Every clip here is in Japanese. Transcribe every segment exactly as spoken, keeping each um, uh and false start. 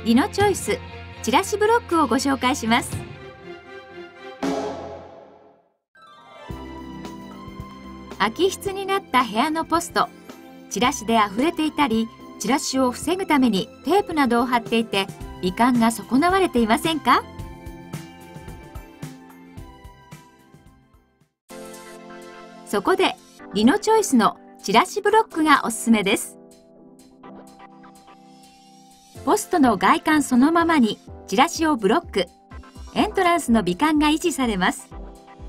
リノチョイスチラシブロックをご紹介します。空き室になった部屋のポスト、チラシであふれていたり、チラシを防ぐためにテープなどを貼っていて美観が損なわれていませんか？そこでリノチョイスのチラシブロックがおすすめです。ポストの外観そのままにチラシをブロック、エントランスの美観が維持されます。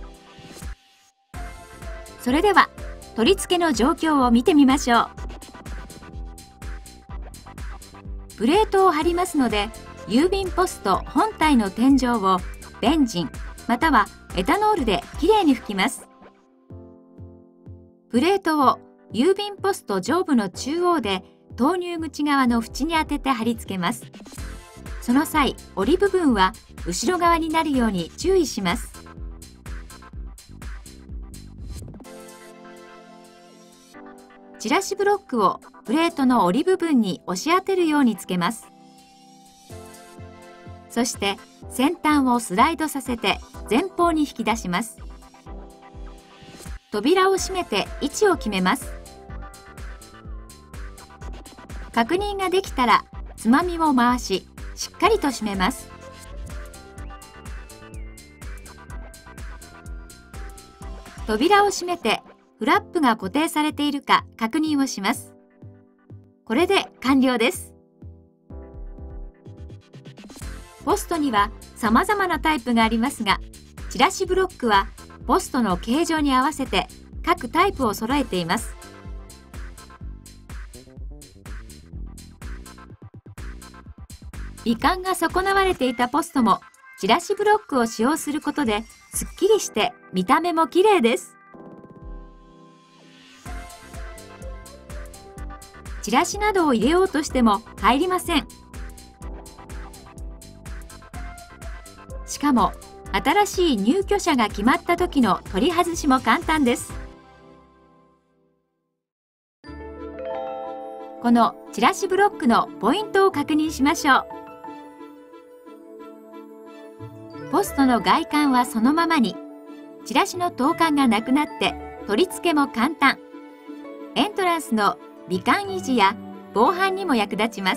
それでは取り付けの状況を見てみましょう。プレートを貼りますので、郵便ポスト本体の天井をベンジンまたはエタノールできれいに拭きます。プレートを郵便ポスト上部の中央で投入口側の縁に当てて貼り付けます。その際、折り部分は後ろ側になるように注意します。チラシブロックをプレートの折り部分に押し当てるようにつけます。そして先端をスライドさせて前方に引き出します。扉を閉めて位置を決めます。確認ができたらつまみを回し、しっかりと閉めます。扉を閉めてフラップが固定されているか確認をします。これで完了です。ポストには様々なタイプがありますが、チラシブロックはポストの形状に合わせて各タイプを揃えています。美観が損なわれていたポストもチラシブロックを使用することですっきりして見た目も綺麗です。チラシなどを入れようとしても入りません。しかも新しい入居者が決まった時の取り外しも簡単です。このチラシブロックのポイントを確認しましょう。ポストの外観はそのままに、チラシの投函がなくなって取り付けも簡単。エントランスの美観維持や防犯にも役立ちます。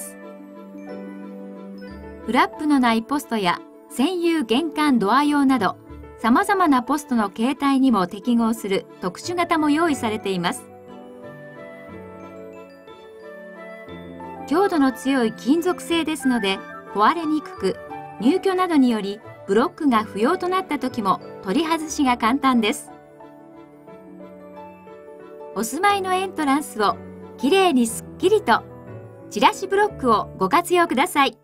フラップのないポストや専用玄関ドア用など、さまざまなポストの形態にも適合する特殊型も用意されています。強度の強い金属製ですので壊れにくく、入居などによりブロックが不要となった時も取り外しが簡単です。お住まいのエントランスをきれいにすっきりと、チラシブロックをご活用ください。